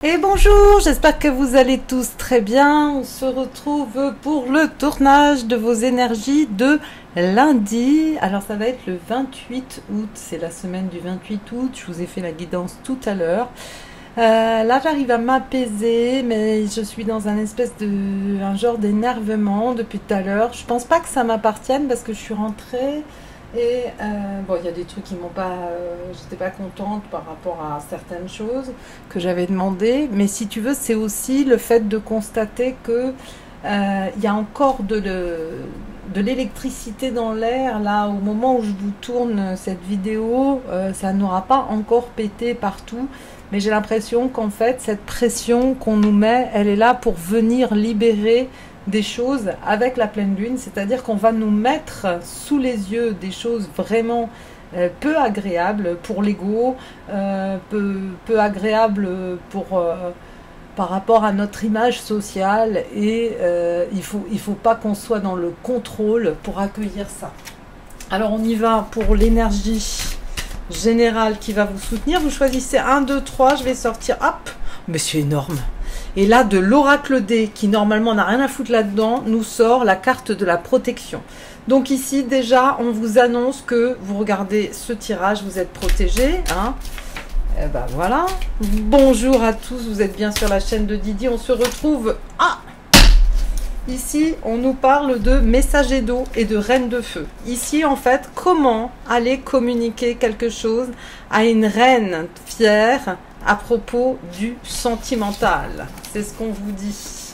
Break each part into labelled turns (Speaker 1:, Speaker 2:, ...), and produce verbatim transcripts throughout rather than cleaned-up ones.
Speaker 1: Et bonjour, j'espère que vous allez tous très bien. On se retrouve pour le tournage de vos énergies de lundi. Alors ça va être le vingt-huit août, c'est la semaine du vingt-huit août. Je vous ai fait la guidance tout à l'heure. Euh, là j'arrive à m'apaiser, mais je suis dans un espèce de un genre d'énervement depuis tout à l'heure. Je pense pas que ça m'appartienne parce que je suis rentrée. Et euh, bon, il y a des trucs qui m'ont pas, euh, j'étais pas contente par rapport à certaines choses que j'avais demandé. Mais si tu veux, c'est aussi le fait de constater que euh, il y a encore de, le, de l'électricité dans l'air. Là, au moment où je vous tourne cette vidéo, euh, ça n'aura pas encore pété partout. Mais j'ai l'impression qu'en fait, cette pression qu'on nous met, elle est là pour venir libérer des choses avec la pleine lune, c'est-à-dire qu'on va nous mettre sous les yeux des choses vraiment euh, peu agréables pour l'ego, euh, peu, peu agréables pour, euh, par rapport à notre image sociale, et euh, il faut, il faut pas qu'on soit dans le contrôle pour accueillir ça. Alors on y va pour l'énergie générale qui va vous soutenir. Vous choisissez un, deux, trois, je vais sortir, hop, mais c'est énorme. Et là, de l'oracle D, qui normalement n'a rien à foutre là-dedans, nous sort la carte de la protection. Donc ici, déjà, on vous annonce que vous regardez ce tirage, vous êtes protégé. Hein. Et ben voilà. Bonjour à tous, vous êtes bien sur la chaîne de Didi. On se retrouve... Ah Ici, on nous parle de messager d'eau et de reine de feu. Ici, en fait, comment aller communiquer quelque chose à une reine fière à propos du sentimental. C'est ce qu'on vous dit.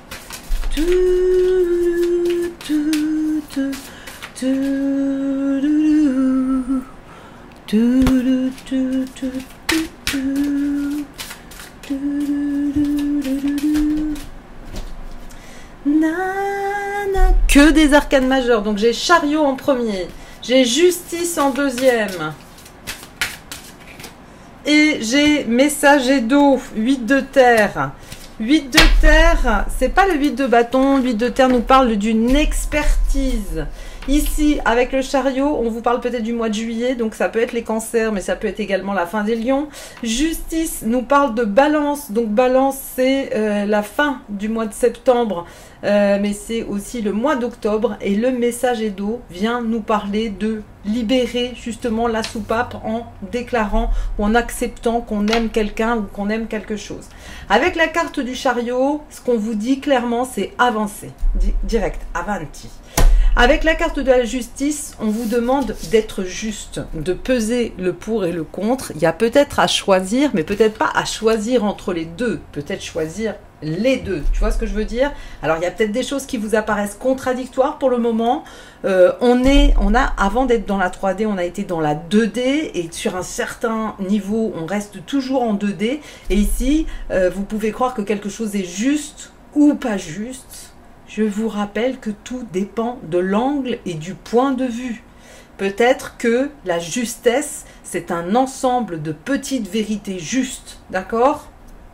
Speaker 1: Que des arcanes majeures. Donc j'ai chariot en premier, j'ai justice en deuxième. Et j'ai messager d'eau, huit de terre. huit de terre, c'est pas le huit de bâton. huit de terre nous parle d'une expertise. Ici, avec le chariot, on vous parle peut-être du mois de juillet, donc ça peut être les cancers, mais ça peut être également la fin des lions. Justice nous parle de balance, donc balance c'est euh, la fin du mois de septembre, euh, mais c'est aussi le mois d'octobre, et le messager d'eau vient nous parler de libérer justement la soupape en déclarant ou en acceptant qu'on aime quelqu'un ou qu'on aime quelque chose. Avec la carte du chariot, ce qu'on vous dit clairement, c'est avancer, direct, avanti. Avec la carte de la justice, on vous demande d'être juste, de peser le pour et le contre. Il y a peut-être à choisir, mais peut-être pas à choisir entre les deux, peut-être choisir les deux. Tu vois ce que je veux dire? Alors il y a peut-être des choses qui vous apparaissent contradictoires pour le moment. Euh, on est, on a, avant d'être dans la trois D, on a été dans la deux D, et sur un certain niveau, on reste toujours en deux D. Et ici, euh, vous pouvez croire que quelque chose est juste ou pas juste. Je vous rappelle que tout dépend de l'angle et du point de vue. Peut-être que la justesse, c'est un ensemble de petites vérités justes, d'accord?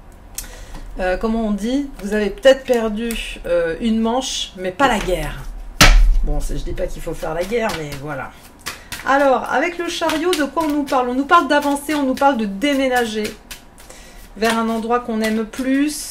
Speaker 1: euh, Comment on dit? Vous avez peut-être perdu euh, une manche, mais pas la guerre. Bon, je ne dis pas qu'il faut faire la guerre, mais voilà. Alors, avec le chariot, de quoi on nous parle? On nous parle d'avancer, on nous parle de déménager vers un endroit qu'on aime plus.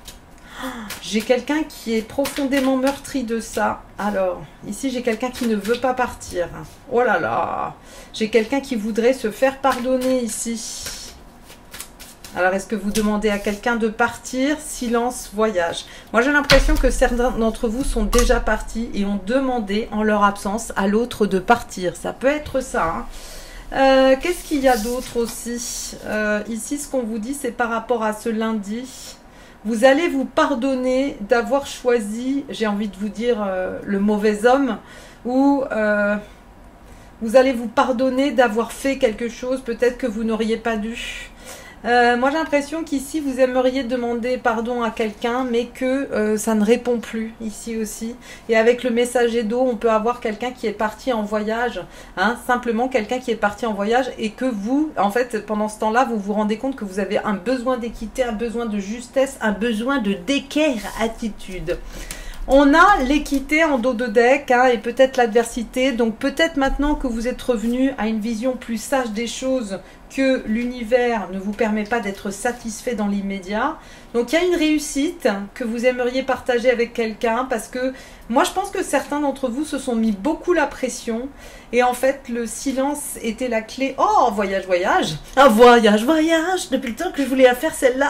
Speaker 1: J'ai quelqu'un qui est profondément meurtri de ça. Alors, ici, j'ai quelqu'un qui ne veut pas partir. Oh là là. J'ai quelqu'un qui voudrait se faire pardonner ici. Alors, est-ce que vous demandez à quelqu'un de partir? Silence, voyage. Moi, j'ai l'impression que certains d'entre vous sont déjà partis et ont demandé, en leur absence, à l'autre de partir. Ça peut être ça, hein. Euh, Qu'est-ce qu'il y a d'autre aussi? euh, Ici, ce qu'on vous dit, c'est par rapport à ce lundi. Vous allez vous pardonner d'avoir choisi, j'ai envie de vous dire, euh, le mauvais homme, ou euh, vous allez vous pardonner d'avoir fait quelque chose, peut-être que vous n'auriez pas dû. Euh, moi j'ai l'impression qu'ici vous aimeriez demander pardon à quelqu'un, mais que euh, ça ne répond plus ici aussi. Et avec le messager d'eau, on peut avoir quelqu'un qui est parti en voyage, hein, simplement quelqu'un qui est parti en voyage, et que vous, en fait, pendant ce temps-là, vous vous rendez compte que vous avez un besoin d'équité, un besoin de justesse, un besoin de d'équerre attitude. On a l'équité en dos de deck hein, et peut-être l'adversité. Donc peut-être maintenant que vous êtes revenu à une vision plus sage des choses, que l'univers ne vous permet pas d'être satisfait dans l'immédiat. Donc il y a une réussite que vous aimeriez partager avec quelqu'un parce que moi je pense que certains d'entre vous se sont mis beaucoup la pression et en fait le silence était la clé. Oh, voyage, voyage. Un voyage, voyage. Depuis le temps que je voulais faire celle-là.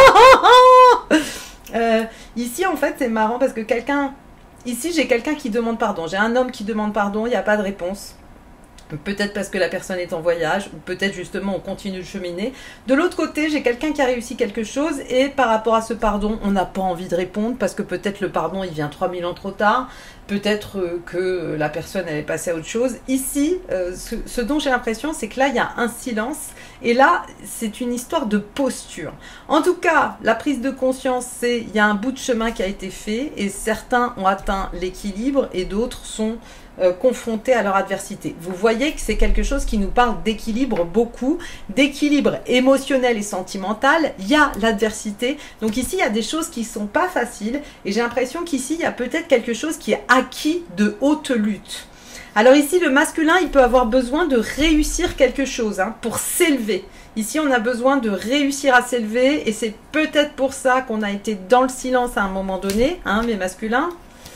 Speaker 1: euh, ici en fait c'est marrant parce que quelqu'un... Ici j'ai quelqu'un qui demande pardon. J'ai un homme qui demande pardon, il n'y a pas de réponse. Peut-être parce que la personne est en voyage, ou peut-être justement on continue de cheminer. De l'autre côté, j'ai quelqu'un qui a réussi quelque chose et par rapport à ce pardon, on n'a pas envie de répondre parce que peut-être le pardon, il vient trois mille ans trop tard. Peut-être que la personne elle est passée à autre chose. Ici, euh, ce, ce dont j'ai l'impression, c'est que là, il y a un silence. Et là, c'est une histoire de posture. En tout cas, la prise de conscience, c'est il y a un bout de chemin qui a été fait et certains ont atteint l'équilibre et d'autres sont... Euh, confrontés à leur adversité. Vous voyez que c'est quelque chose qui nous parle d'équilibre beaucoup, d'équilibre émotionnel et sentimental. Il y a l'adversité. Donc ici, il y a des choses qui ne sont pas faciles et j'ai l'impression qu'ici, il y a peut-être quelque chose qui est acquis de haute lutte. Alors ici, le masculin, il peut avoir besoin de réussir quelque chose hein, pour s'élever. Ici, on a besoin de réussir à s'élever et c'est peut-être pour ça qu'on a été dans le silence à un moment donné, hein, mes masculins.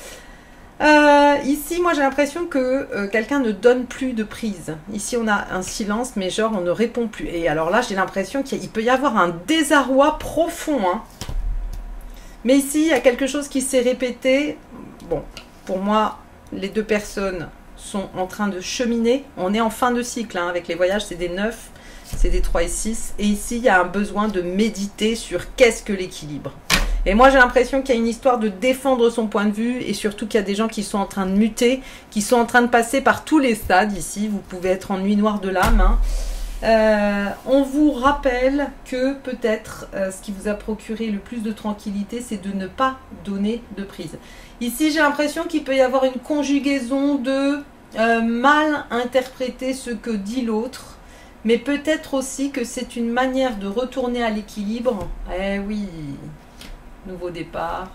Speaker 1: Euh, ici, moi j'ai l'impression que euh, quelqu'un ne donne plus de prise. Ici, on a un silence, mais genre on ne répond plus. Et alors là, j'ai l'impression qu'il peut y avoir un désarroi profond. Hein. Mais ici, il y a quelque chose qui s'est répété. Bon, pour moi, les deux personnes sont en train de cheminer. On est en fin de cycle. Hein, avec les voyages, c'est des neuf, c'est des trois et six. Et ici, il y a un besoin de méditer sur qu'est-ce que l'équilibre. Et moi, j'ai l'impression qu'il y a une histoire de défendre son point de vue et surtout qu'il y a des gens qui sont en train de muter, qui sont en train de passer par tous les stades ici. Vous pouvez être en nuit noire de l'âme. Hein. Euh, on vous rappelle que peut-être euh, ce qui vous a procuré le plus de tranquillité, c'est de ne pas donner de prise. Ici, j'ai l'impression qu'il peut y avoir une conjugaison de euh, mal interpréter ce que dit l'autre. Mais peut-être aussi que c'est une manière de retourner à l'équilibre. Eh oui... Nouveau départ.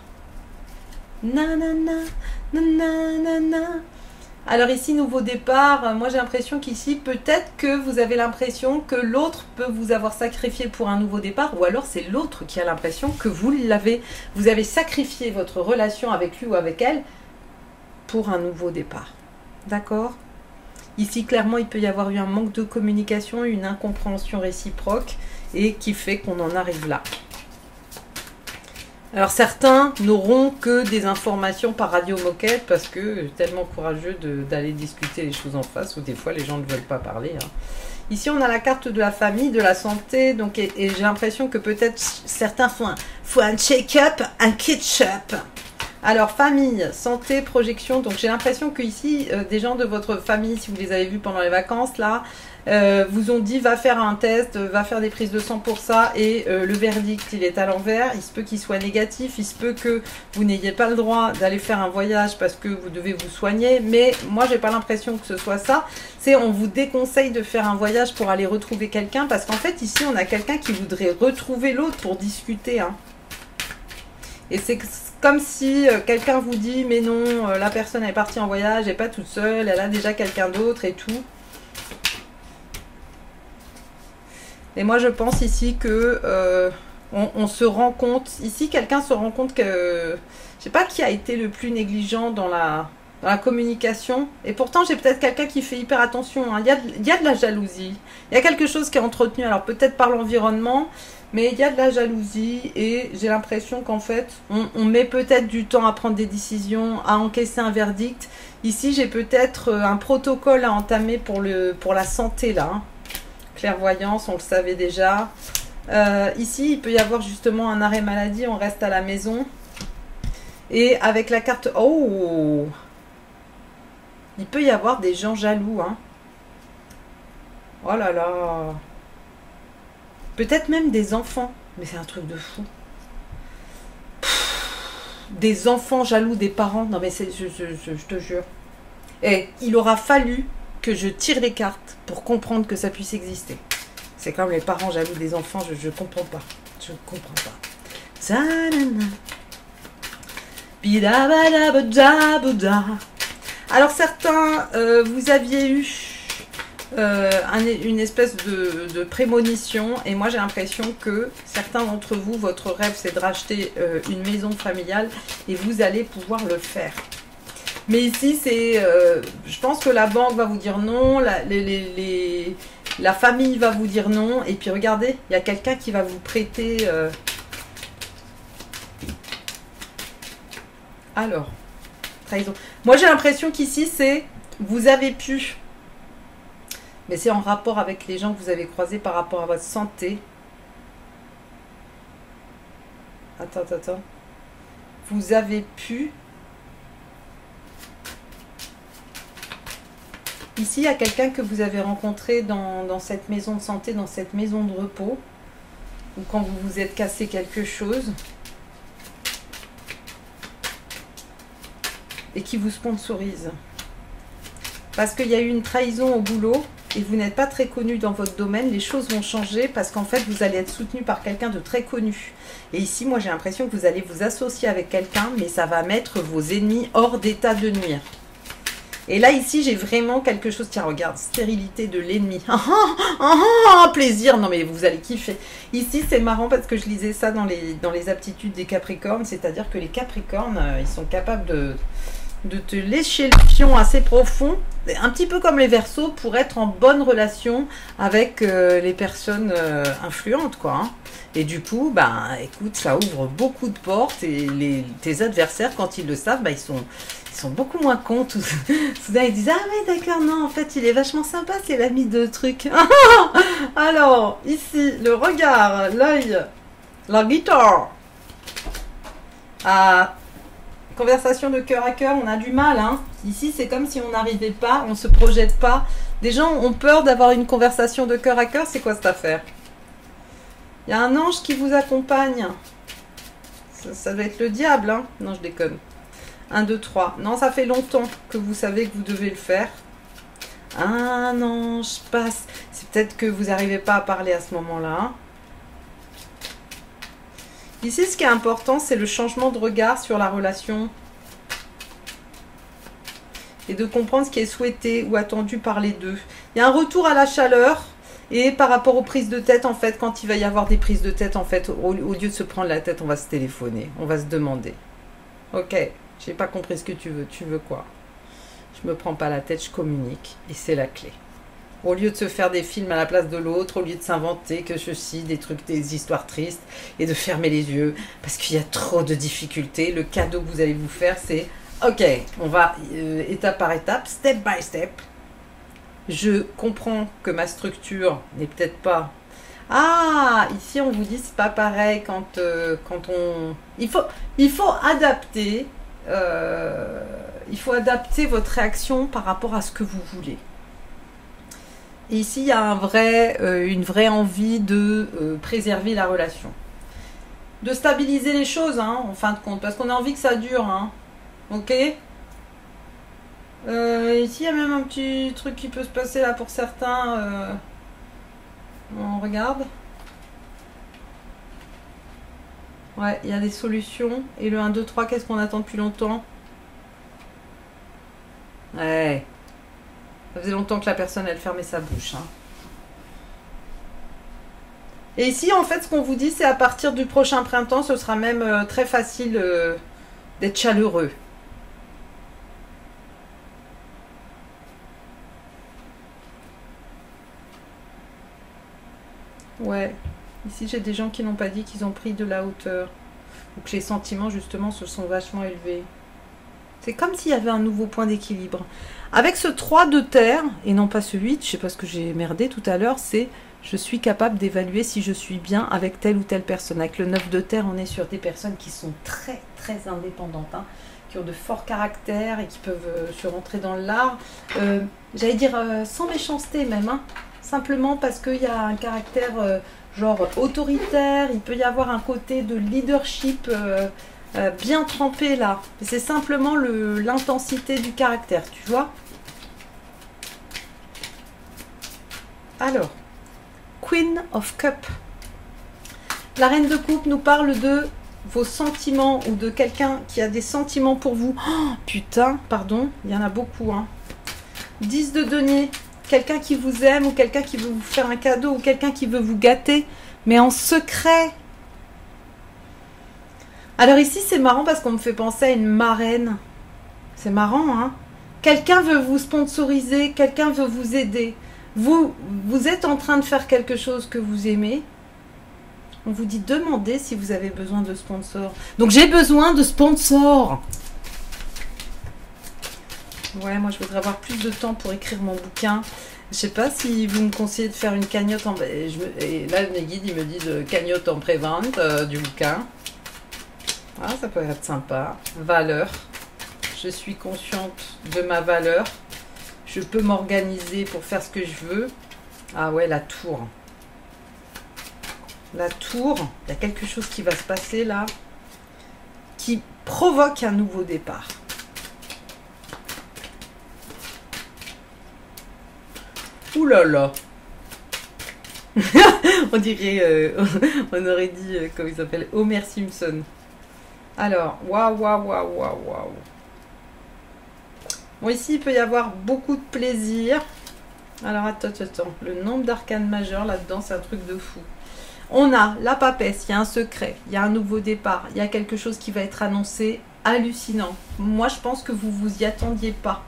Speaker 1: Nanana, nanana. Alors ici, nouveau départ. Moi, j'ai l'impression qu'ici, peut-être que vous avez l'impression que l'autre peut vous avoir sacrifié pour un nouveau départ. Ou alors, c'est l'autre qui a l'impression que vous l'avez. Vous avez sacrifié votre relation avec lui ou avec elle pour un nouveau départ. D'accord ? Ici, clairement, il peut y avoir eu un manque de communication, une incompréhension réciproque et qui fait qu'on en arrive là. Alors certains n'auront que des informations par radio moquette parce que tellement courageux d'aller discuter les choses en face ou des fois les gens ne veulent pas parler. Hein. Ici on a la carte de la famille, de la santé, donc et, et j'ai l'impression que peut-être certains font un, font un check-up, un catch-up. Alors famille, santé, projection, donc j'ai l'impression que ici euh, des gens de votre famille, si vous les avez vus pendant les vacances là, Euh, vous ont dit va faire un test, va faire des prises de sang pour ça et euh, le verdict il est à l'envers, il se peut qu'il soit négatif, il se peut que vous n'ayez pas le droit d'aller faire un voyage parce que vous devez vous soigner, mais moi j'ai pas l'impression que ce soit ça, c'est on vous déconseille de faire un voyage pour aller retrouver quelqu'un parce qu'en fait ici on a quelqu'un qui voudrait retrouver l'autre pour discuter hein. Et c'est comme si euh, quelqu'un vous dit mais non, euh, la personne est partie en voyage, elle n'est pas toute seule, elle a déjà quelqu'un d'autre et tout. Et moi, je pense ici que euh, on, on se rend compte, ici, quelqu'un se rend compte que, je sais pas qui a été le plus négligent dans la, dans la communication. Et pourtant, j'ai peut-être quelqu'un qui fait hyper attention. Hein. Il y a, il y a de la jalousie. Il y a quelque chose qui est entretenu, alors peut-être par l'environnement, mais il y a de la jalousie. Et j'ai l'impression qu'en fait, on, on met peut-être du temps à prendre des décisions, à encaisser un verdict. Ici, j'ai peut-être un protocole à entamer pour, le, pour la santé, là. Hein. Clairvoyance, on le savait déjà. Euh, ici, il peut y avoir justement un arrêt maladie, on reste à la maison. Et avec la carte... Oh! Il peut y avoir des gens jaloux. Hein. Oh là là! Peut-être même des enfants. Mais c'est un truc de fou. Pff, des enfants jaloux des parents. Non mais c'est, je, je, je, je te jure. Et il aura fallu... que je tire les cartes pour comprendre que ça puisse exister. C'est comme les parents jaloux des enfants, je ne comprends pas. Je ne comprends pas. Bidabadabadabada. Alors certains, euh, vous aviez eu euh, un, une espèce de, de prémonition, et moi j'ai l'impression que certains d'entre vous, votre rêve c'est de racheter euh, une maison familiale, et vous allez pouvoir le faire. Mais ici, c'est, euh, je pense que la banque va vous dire non, la, les, les, les, la famille va vous dire non. Et puis regardez, il y a quelqu'un qui va vous prêter... Euh... Alors, trahison. Moi, j'ai l'impression qu'ici, c'est vous avez pu... Mais c'est en rapport avec les gens que vous avez croisés par rapport à votre santé. Attends, attends, attends. Vous avez pu... Ici, il y a quelqu'un que vous avez rencontré dans, dans cette maison de santé, dans cette maison de repos, ou quand vous vous êtes cassé quelque chose, et qui vous sponsorise. Parce qu'il y a eu une trahison au boulot, et vous n'êtes pas très connu dans votre domaine, les choses vont changer, parce qu'en fait, vous allez être soutenu par quelqu'un de très connu. Et ici, moi, j'ai l'impression que vous allez vous associer avec quelqu'un, mais ça va mettre vos ennemis hors d'état de nuire. Et là, ici, j'ai vraiment quelque chose... Tiens, regarde, stérilité de l'ennemi. Ah, ah, ah, plaisir. Non, mais vous allez kiffer. Ici, c'est marrant parce que je lisais ça dans les, dans les aptitudes des Capricornes. C'est-à-dire que les Capricornes, euh, ils sont capables de, de te lécher le fion assez profond. Un petit peu comme les Verseaux, pour être en bonne relation avec euh, les personnes euh, influentes, quoi. Hein. Et du coup, bah, écoute, ça ouvre beaucoup de portes. Et les, tes adversaires, quand ils le savent, bah, ils sont... Ils sont beaucoup moins cons. Tout... Soudain, ils disent « Ah ouais, d'accord, non, en fait, il est vachement sympa, c'est l'ami de trucs. » Alors, ici, le regard, l'œil, la guitare. Ah, conversation de cœur à cœur, on a du mal. Hein. Ici, c'est comme si on n'arrivait pas, on ne se projette pas. Des gens ont peur d'avoir une conversation de cœur à cœur. C'est quoi cette affaire? Il y a un ange qui vous accompagne. Ça, ça doit être le diable. Hein. Non, je déconne. un, deux, trois. Non, ça fait longtemps que vous savez que vous devez le faire. Ah non, je passe. C'est peut-être que vous n'arrivez pas à parler à ce moment-là. Ici, ce qui est important, c'est le changement de regard sur la relation. Et de comprendre ce qui est souhaité ou attendu par les deux. Il y a un retour à la chaleur. Et par rapport aux prises de tête, en fait, quand il va y avoir des prises de tête, en fait, au, au lieu de se prendre la tête, on va se téléphoner. On va se demander. Ok. J'ai pas compris ce que tu veux. Tu veux quoi? Je me prends pas la tête, je communique. Et c'est la clé. Au lieu de se faire des films à la place de l'autre, au lieu de s'inventer que ceci, des trucs, des histoires tristes, et de fermer les yeux, parce qu'il y a trop de difficultés, le cadeau que vous allez vous faire, c'est ok, on va euh, étape par étape, step by step. Je comprends que ma structure n'est peut-être pas... Ah, ici on vous dit c'est pas pareil quand, euh, quand on... Il faut, il faut adapter... Euh, il faut adapter votre réaction par rapport à ce que vous voulez. Et ici, il y a un vrai, euh, une vraie envie de euh, préserver la relation. De stabiliser les choses, hein, en fin de compte, parce qu'on a envie que ça dure. Hein. Ok euh, Ici, il y a même un petit truc qui peut se passer là pour certains. Euh, on regarde. Ouais, il y a des solutions. Et le un, deux, trois, qu'est-ce qu'on attend depuis longtemps? Ouais. Ça faisait longtemps que la personne, elle fermait sa bouche. Hein. Et ici, en fait, ce qu'on vous dit, c'est à partir du prochain printemps, ce sera même euh, très facile euh, d'être chaleureux. Ouais. Ici, j'ai des gens qui n'ont pas dit qu'ils ont pris de la hauteur. Ou que les sentiments, justement, se sont vachement élevés. C'est comme s'il y avait un nouveau point d'équilibre. Avec ce trois de terre, et non pas ce huit, je ne sais pas ce que j'ai merdé tout à l'heure, c'est je suis capable d'évaluer si je suis bien avec telle ou telle personne. Avec le neuf de terre, on est sur des personnes qui sont très, très indépendantes, hein, qui ont de forts caractères et qui peuvent euh, se rentrer dans l'art. Euh, J'allais dire euh, sans méchanceté même, hein, simplement parce qu'il y a un caractère... Euh, genre autoritaire, il peut y avoir un côté de leadership euh, euh, bien trempé là. C'est simplement l'intensité du caractère, tu vois. Alors, Queen of Cup. La reine de coupe nous parle de vos sentiments ou de quelqu'un qui a des sentiments pour vous. Oh, putain, pardon, il y en a beaucoup. Hein. dix de denier, quelqu'un qui vous aime ou quelqu'un qui veut vous faire un cadeau ou quelqu'un qui veut vous gâter, mais en secret. Alors ici, c'est marrant parce qu'on me fait penser à une marraine. C'est marrant, hein? Quelqu'un veut vous sponsoriser, quelqu'un veut vous aider. Vous, vous êtes en train de faire quelque chose que vous aimez. On vous dit demandez si vous avez besoin de sponsors. Donc j'ai besoin de sponsors. Ouais, moi je voudrais avoir plus de temps pour écrire mon bouquin. Je sais pas si vous me conseillez de faire une cagnotte en... Et, je me... Et là mes guides ils me disent euh, cagnotte en pré-vente euh, du bouquin. Ah, ça peut être sympa. Valeur. Je suis consciente de ma valeur. Je peux m'organiser pour faire ce que je veux. Ah ouais, la tour. La tour, il y a quelque chose qui va se passer là, qui provoque un nouveau départ. Ouh là là. On dirait, euh, on aurait dit, euh, comment il s'appelle, Homer Simpson. Alors, waouh, waouh, waouh, waouh, waouh. Bon, ici, il peut y avoir beaucoup de plaisir. Alors, attends, attends, attends. Le nombre d'arcanes majeurs là-dedans, c'est un truc de fou. On a la papesse, il y a un secret, il y a un nouveau départ, il y a quelque chose qui va être annoncé hallucinant. Moi, je pense que vous ne vous y attendiez pas.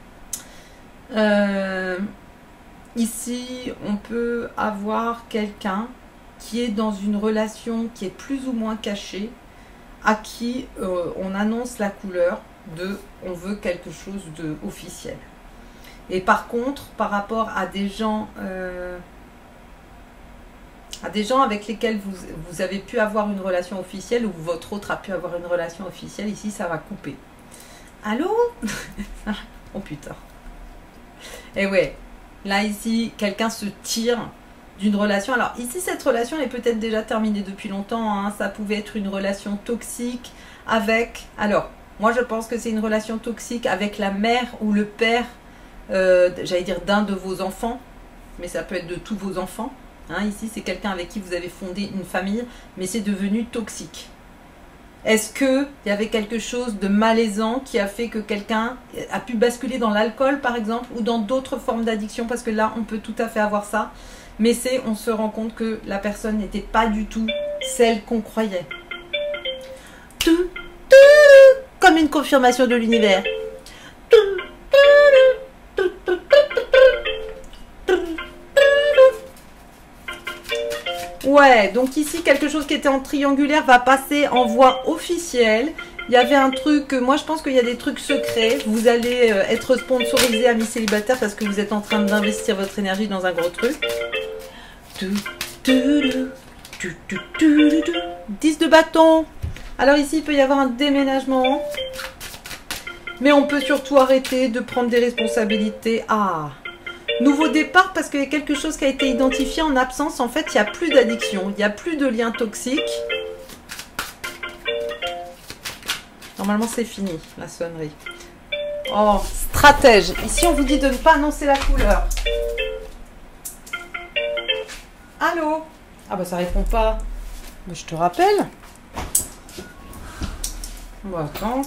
Speaker 1: Euh, ici, on peut avoir quelqu'un qui est dans une relation qui est plus ou moins cachée, à qui euh, on annonce la couleur de on veut quelque chose de officiel. Et par contre, par rapport à des gens... Euh, à des gens avec lesquels vous, vous avez pu avoir une relation officielle ou votre autre a pu avoir une relation officielle, ici ça va couper. Allô? Oh putain. Et ouais, là ici, quelqu'un se tire d'une relation. Alors ici, cette relation elle est peut-être déjà terminée depuis longtemps. Hein. Ça pouvait être une relation toxique avec... Alors, moi je pense que c'est une relation toxique avec la mère ou le père, euh, j'allais dire d'un de vos enfants, mais ça peut être de tous vos enfants. Hein, ici, c'est quelqu'un avec qui vous avez fondé une famille, mais c'est devenu toxique. Est-ce qu'il y avait quelque chose de malaisant qui a fait que quelqu'un a pu basculer dans l'alcool, par exemple, ou dans d'autres formes d'addiction? Parce que là, on peut tout à fait avoir ça. Mais c'est, on se rend compte que la personne n'était pas du tout celle qu'on croyait. Tout, tout, comme une confirmation de l'univers. Ouais, donc ici, quelque chose qui était en triangulaire va passer en voie officielle. Il y avait un truc, moi je pense qu'il y a des trucs secrets. Vous allez être sponsorisé amis célibataires parce que vous êtes en train d'investir votre énergie dans un gros truc. dix de bâton. Alors ici, il peut y avoir un déménagement. Mais on peut surtout arrêter de prendre des responsabilités. Ah, nouveau départ parce qu'il y a quelque chose qui a été identifié en absence. En fait, il n'y a plus d'addiction, il n'y a plus de lien toxique. Normalement, c'est fini, la sonnerie. Oh, stratège. Ici, on vous dit de ne pas annoncer la couleur. Allô? Ah bah ça répond pas. Mais je te rappelle. Bon, attends.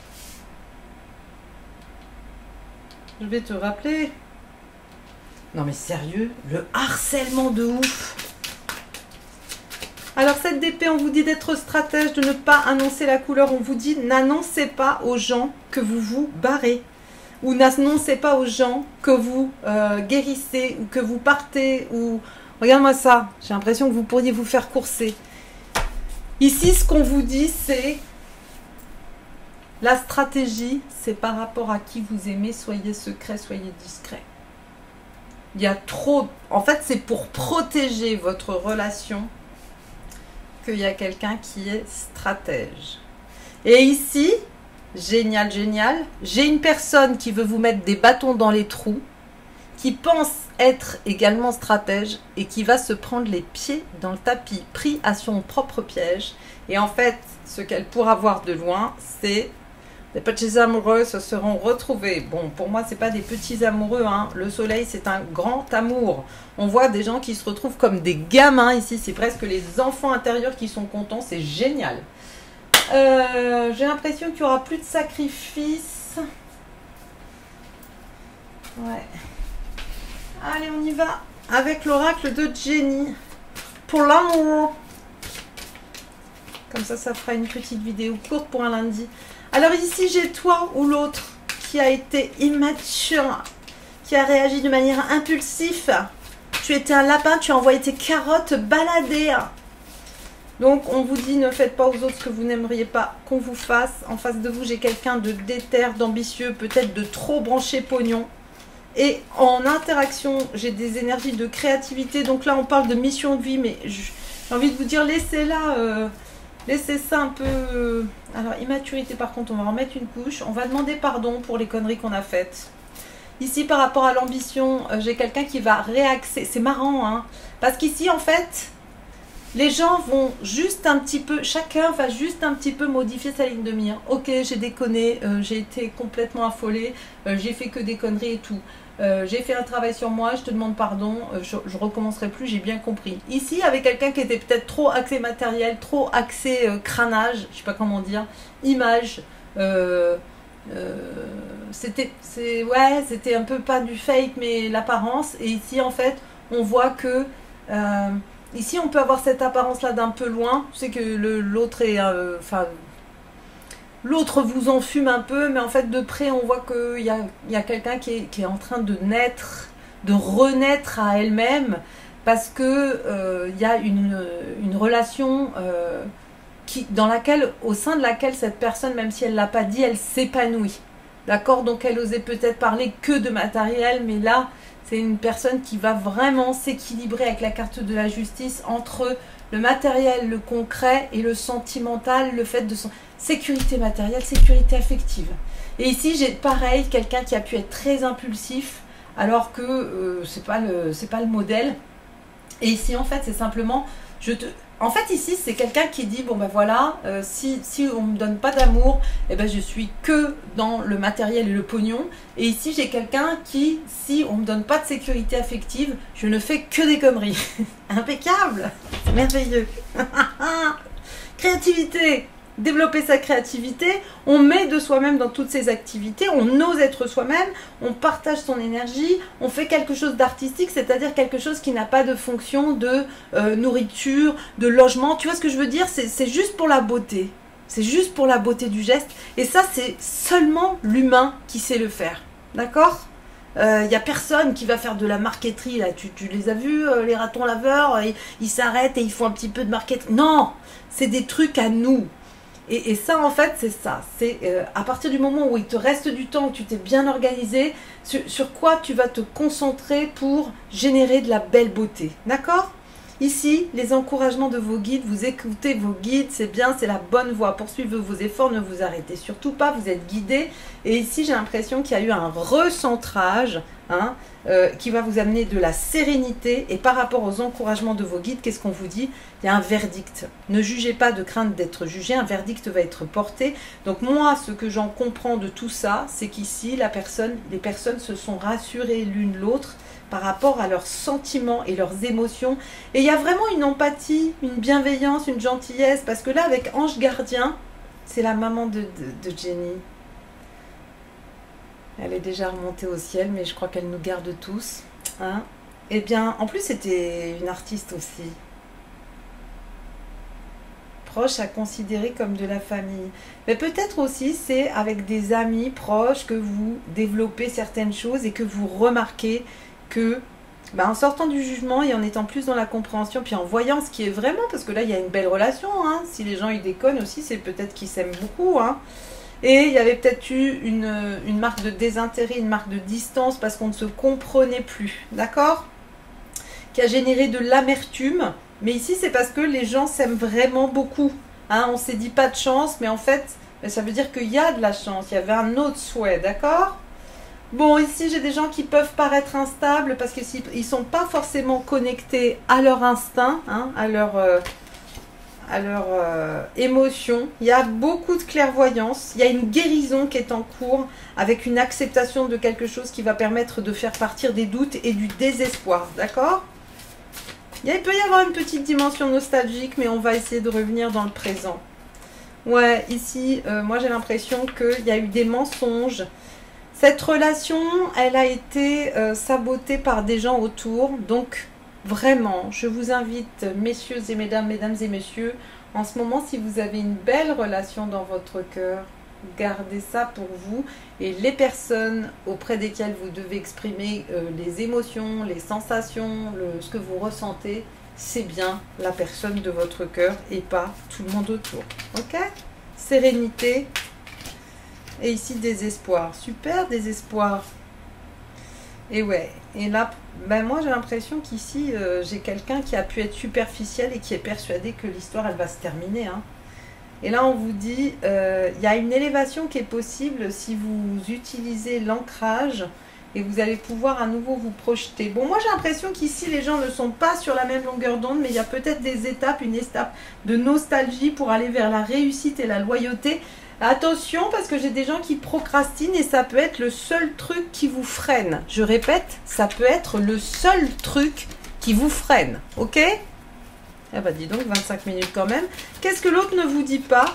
Speaker 1: Je vais te rappeler. Non mais sérieux, le harcèlement de ouf. Alors cette d'épée, on vous dit d'être stratège, de ne pas annoncer la couleur. On vous dit n'annoncez pas aux gens que vous vous barrez. Ou n'annoncez pas aux gens que vous euh, guérissez ou que vous partez. Ou regarde-moi ça, j'ai l'impression que vous pourriez vous faire courser. Ici, ce qu'on vous dit, c'est la stratégie, c'est par rapport à qui vous aimez. Soyez secret, soyez discret. Il y a trop... En fait, c'est pour protéger votre relation qu'il y a quelqu'un qui est stratège. Et ici, génial, génial, j'ai une personne qui veut vous mettre des bâtons dans les trous, qui pense être également stratège et qui va se prendre les pieds dans le tapis, pris à son propre piège. Et en fait, ce qu'elle pourra voir de loin, c'est Les petits amoureux se seront retrouvés. Bon, pour moi, c'est pas des petits amoureux, hein. Le soleil, c'est un grand amour. On voit des gens qui se retrouvent comme des gamins ici. C'est presque les enfants intérieurs qui sont contents. C'est génial. Euh, j'ai l'impression qu'il y aura plus de sacrifices. Ouais. Allez, on y va avec l'oracle de Jenny. Pour l'amour. Comme ça, ça fera une petite vidéo courte pour un lundi. Alors ici, j'ai toi ou l'autre qui a été immature, qui a réagi de manière impulsive. Tu étais un lapin, tu as envoyé tes carottes balader. Donc, on vous dit, ne faites pas aux autres ce que vous n'aimeriez pas qu'on vous fasse. En face de vous, j'ai quelqu'un de déter, d'ambitieux, peut-être de trop branché pognon. Et en interaction, j'ai des énergies de créativité. Donc là, on parle de mission de vie, mais j'ai envie de vous dire, laissez-la... Euh, Laissez ça un peu... Alors, immaturité, par contre, on va en mettre une couche. On va demander pardon pour les conneries qu'on a faites. Ici, par rapport à l'ambition, euh, j'ai quelqu'un qui va réaxer. C'est marrant, hein. Parce qu'ici, en fait, les gens vont juste un petit peu... Chacun va juste un petit peu modifier sa ligne de mire. Ok, j'ai déconné, euh, j'ai été complètement affolée, euh, j'ai fait que des conneries et tout. Euh, j'ai fait un travail sur moi, je te demande pardon, euh, je, je recommencerai plus, j'ai bien compris. Ici, avec quelqu'un qui était peut-être trop axé matériel, trop axé euh, crânage, je sais pas comment dire, image, euh, euh, c'était c'est ouais, c'était un peu pas du fake, mais l'apparence. Et ici, en fait, on voit que euh, ici, on peut avoir cette apparence-là d'un peu loin. Je sais que l'autre est, enfin. Euh, L'autre vous en fume un peu, mais en fait de près on voit qu'il y a, y a quelqu'un qui est, qui est en train de naître, de renaître à elle-même, parce que euh, y a une, une relation euh, qui, dans laquelle, au sein de laquelle cette personne, même si elle ne l'a pas dit, elle s'épanouit. D'accord? Donc elle osait peut-être parler que de matériel, mais là c'est une personne qui va vraiment s'équilibrer avec la carte de la justice entre le matériel, le concret et le sentimental, le fait de son... Sécurité matérielle, sécurité affective. Et ici, j'ai pareil, quelqu'un qui a pu être très impulsif, alors que euh, c'est pas le, c'est pas le modèle. Et ici, en fait, c'est simplement, je te... En fait, ici, c'est quelqu'un qui dit, bon ben voilà, euh, si, si on ne me donne pas d'amour, eh ben je suis que dans le matériel et le pognon. Et ici, j'ai quelqu'un qui, si on ne me donne pas de sécurité affective, je ne fais que des conneries. Impeccable, c'est merveilleux. Créativité. Développer sa créativité, on met de soi-même dans toutes ses activités, on ose être soi-même, on partage son énergie, on fait quelque chose d'artistique, c'est-à-dire quelque chose qui n'a pas de fonction de euh, nourriture, de logement. Tu vois ce que je veux dire? C'est juste pour la beauté. C'est juste pour la beauté du geste. Et ça, c'est seulement l'humain qui sait le faire. D'accord? Il euh, n'y a personne qui va faire de la marqueterie. Là. Tu, tu les as vus, euh, les ratons laveurs, ils il s'arrêtent et ils font un petit peu de marqueterie. Non, c'est des trucs à nous. Et, et ça, en fait, c'est ça. C'est euh, à partir du moment où il te reste du temps, où tu t'es bien organisé, sur, sur quoi tu vas te concentrer pour générer de la belle beauté. D'accord? Ici, les encouragements de vos guides, vous écoutez vos guides, c'est bien, c'est la bonne voie. Poursuivez vos efforts, ne vous arrêtez surtout pas, vous êtes guidés. Et ici, j'ai l'impression qu'il y a eu un recentrage, hein, euh, qui va vous amener de la sérénité. Et par rapport aux encouragements de vos guides, qu'est-ce qu'on vous dit? Il y a un verdict. Ne jugez pas de crainte d'être jugé, un verdict va être porté. Donc moi, ce que j'en comprends de tout ça, c'est qu'ici, la personne, les personnes se sont rassurées l'une l'autre par rapport à leurs sentiments et leurs émotions. Et il y a vraiment une empathie, une bienveillance, une gentillesse, parce que là, avec Ange Gardien, c'est la maman de, de, de Jenny. Elle est déjà remontée au ciel, mais je crois qu'elle nous garde tous. Hein. Eh bien, en plus, c'était une artiste aussi. Proche à considérer comme de la famille. Mais peut-être aussi, c'est avec des amis proches que vous développez certaines choses et que vous remarquez que, bah, en sortant du jugement et en étant plus dans la compréhension, puis en voyant ce qui est vraiment, parce que là, il y a une belle relation. Hein. Si les gens, ils déconnent aussi, c'est peut-être qu'ils s'aiment beaucoup. Hein. Et il y avait peut-être eu une, une marque de désintérêt, une marque de distance, parce qu'on ne se comprenait plus. D'accord? Qui a généré de l'amertume. Mais ici, c'est parce que les gens s'aiment vraiment beaucoup. Hein, on s'est dit pas de chance, mais en fait, ça veut dire qu'il y a de la chance. Il y avait un autre souhait, d'accord? Bon, ici, j'ai des gens qui peuvent paraître instables parce qu'ils ne sont pas forcément connectés à leur instinct, hein, à leur... Euh, à leurs euh, émotions. Il y a beaucoup de clairvoyance. Il y a une guérison qui est en cours avec une acceptation de quelque chose qui va permettre de faire partir des doutes et du désespoir. D'accord? Il peut y avoir une petite dimension nostalgique, mais on va essayer de revenir dans le présent. Ouais, ici, euh, moi j'ai l'impression qu'il y a eu des mensonges. Cette relation, elle a été euh, sabotée par des gens autour. Donc, vraiment, je vous invite, messieurs et mesdames, mesdames et messieurs, en ce moment, si vous avez une belle relation dans votre cœur, gardez ça pour vous. Et les personnes auprès desquelles vous devez exprimer euh, les émotions, les sensations, le, ce que vous ressentez, c'est bien la personne de votre cœur et pas tout le monde autour. Ok? Sérénité. Et ici, désespoir. Super désespoir. Et ouais. Et là, ben moi, j'ai l'impression qu'ici, euh, j'ai quelqu'un qui a pu être superficiel et qui est persuadé que l'histoire, elle va se terminer. Hein. Et là, on vous dit, euh, il y a une élévation qui est possible si vous utilisez l'ancrage et vous allez pouvoir à nouveau vous projeter. Bon, moi, j'ai l'impression qu'ici, les gens ne sont pas sur la même longueur d'onde, mais il y a peut-être des étapes, une étape de nostalgie pour aller vers la réussite et la loyauté. Attention, parce que j'ai des gens qui procrastinent et ça peut être le seul truc qui vous freine. Je répète, ça peut être le seul truc qui vous freine. Ok? Ah bah dis donc, vingt-cinq minutes quand même. Qu'est-ce que l'autre ne vous dit pas?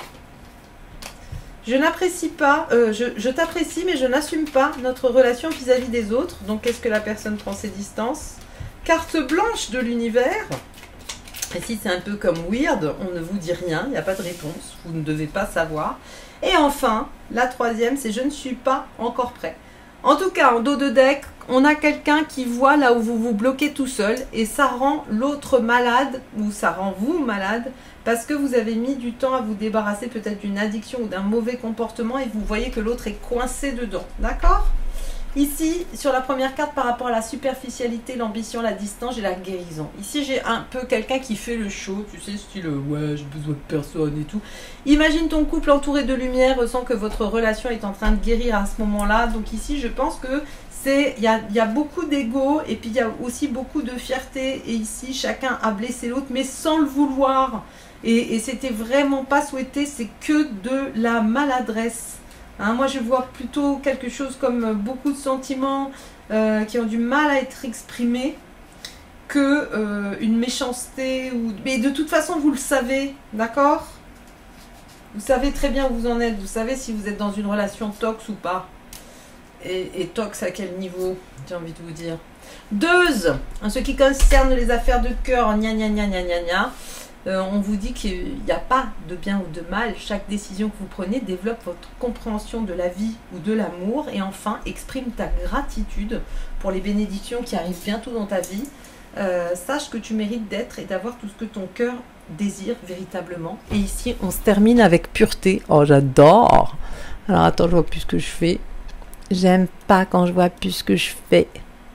Speaker 1: Je n'apprécie pas, euh, je, je t'apprécie mais je n'assume pas notre relation vis-à-vis des autres. Donc qu'est-ce que la personne prend ses distances? Carte blanche de l'univers. Ici c'est un peu comme weird, on ne vous dit rien, il n'y a pas de réponse, vous ne devez pas savoir. Et enfin, la troisième, c'est je ne suis pas encore prêt. En tout cas, en dos de deck, on a quelqu'un qui voit là où vous vous bloquez tout seul et ça rend l'autre malade ou ça rend vous malade parce que vous avez mis du temps à vous débarrasser peut-être d'une addiction ou d'un mauvais comportement et vous voyez que l'autre est coincé dedans. D'accord? Ici, sur la première carte, par rapport à la superficialité, l'ambition, la distance, j'ai la guérison. Ici, j'ai un peu quelqu'un qui fait le show, tu sais, style « ouais, j'ai besoin de personne et tout ». Imagine ton couple entouré de lumière, ressent que votre relation est en train de guérir à ce moment-là. Donc ici, je pense que c'est, il y a, y a beaucoup d'ego et puis il y a aussi beaucoup de fierté. Et ici, chacun a blessé l'autre, mais sans le vouloir. Et, et c'était vraiment pas souhaité, c'est que de la maladresse. Hein, moi, je vois plutôt quelque chose comme beaucoup de sentiments euh, qui ont du mal à être exprimés que euh, une méchanceté. Ou... Mais de toute façon, vous le savez, d'accord? Vous savez très bien où vous en êtes. Vous savez si vous êtes dans une relation tox ou pas. Et, et tox à quel niveau, j'ai envie de vous dire. Deux, en ce qui concerne les affaires de cœur, gna gna gna gna gna gna. Euh, on vous dit qu'il n'y a pas de bien ou de mal. Chaque décision que vous prenez développe votre compréhension de la vie ou de l'amour. Et enfin, exprime ta gratitude pour les bénédictions qui arrivent bientôt dans ta vie. Euh, sache que tu mérites d'être et d'avoir tout ce que ton cœur désire véritablement. Et ici, on se termine avec pureté. Oh, j'adore! Alors, attends, je vois plus ce que je fais. J'aime pas quand je vois plus ce que je fais.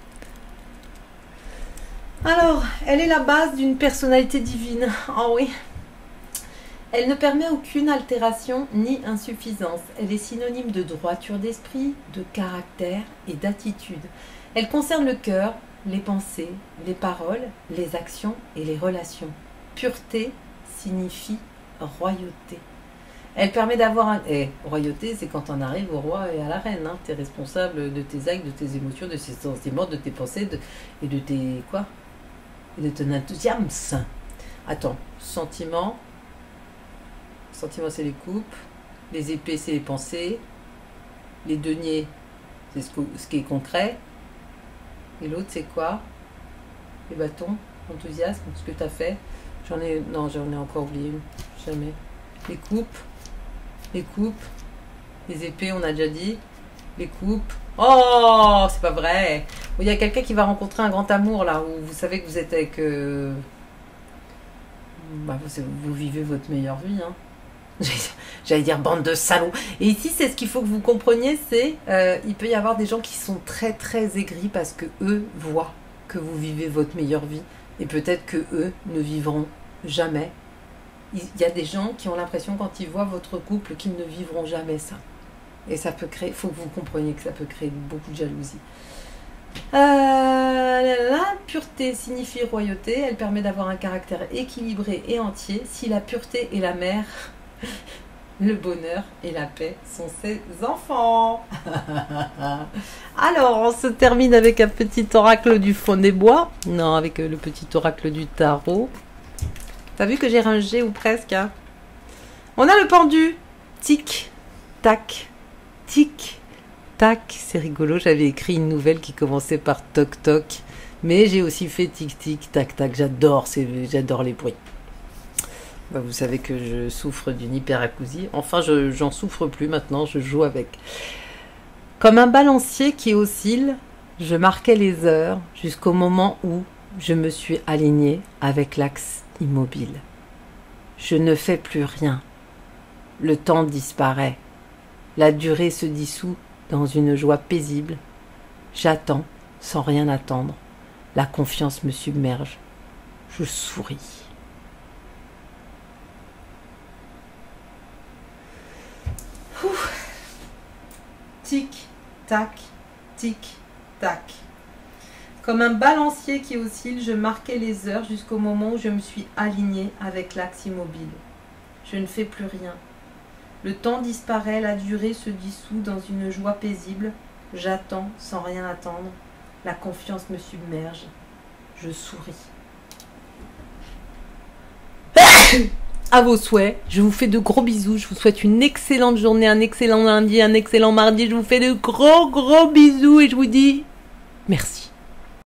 Speaker 1: Alors, elle est la base d'une personnalité divine. Oh oui. Elle ne permet aucune altération ni insuffisance. Elle est synonyme de droiture d'esprit, de caractère et d'attitude. Elle concerne le cœur, les pensées, les paroles, les actions et les relations. Pureté signifie royauté. Elle permet d'avoir un... Eh, royauté, c'est quand on arrive au roi et à la reine. Hein. Tu es responsable de tes actes, de tes émotions, de tes sentiments, de tes pensées de... et de tes... quoi et de ton enthousiasme. Attends, sentiment. Sentiment, c'est les coupes. Les épées, c'est les pensées. Les deniers, c'est ce, ce qui est concret. Et l'autre, c'est quoi? Les bâtons, enthousiasme, ce que tu as fait. J'en ai... Non, j'en ai encore oublié une. Jamais. Les coupes. Les coupes. Les épées, on a déjà dit. Les coupes. Oh, c'est pas vrai. Il y a quelqu'un qui va rencontrer un grand amour là, où vous savez que vous êtes avec... Euh... Bah, vous, vous vivez votre meilleure vie. Hein. J'allais dire bande de salauds. Et ici, c'est ce qu'il faut que vous compreniez, c'est euh, il peut y avoir des gens qui sont très très aigris parce que eux voient que vous vivez votre meilleure vie. Et peut-être que eux ne vivront jamais. Il y a des gens qui ont l'impression quand ils voient votre couple qu'ils ne vivront jamais ça. Et ça peut créer, il faut que vous compreniez que ça peut créer beaucoup de jalousie. Euh, l'impureté signifie royauté. Elle permet d'avoir un caractère équilibré et entier. Si la pureté est la mère, le bonheur et la paix sont ses enfants. Alors, on se termine avec un petit oracle du fond des bois. Non, avec le petit oracle du tarot. T'as vu que j'ai rangé ou presque, hein? On a le pendu. Tic, tac, tic, tac. C'est rigolo, j'avais écrit une nouvelle qui commençait par toc toc. Mais j'ai aussi fait tic tic, tac tac. J'adore, j'adore les bruits. Bah, vous savez que je souffre d'une hyperacousie. Enfin, je j'en souffre plus maintenant, je joue avec. Comme un balancier qui oscille, je marquais les heures jusqu'au moment où je me suis alignée avec l'axe immobile. Je ne fais plus rien. Le temps disparaît. La durée se dissout dans une joie paisible. J'attends sans rien attendre. La confiance me submerge. Je souris. Ouf. Tic, tac, tic, tac. Comme un balancier qui oscille, je marquais les heures jusqu'au moment où je me suis alignée avec l'axe immobile. Je ne fais plus rien. Le temps disparaît, la durée se dissout dans une joie paisible. J'attends sans rien attendre. La confiance me submerge. Je souris. À vos souhaits, je vous fais de gros bisous. Je vous souhaite une excellente journée, un excellent lundi, un excellent mardi. Je vous fais de gros gros bisous et je vous dis merci.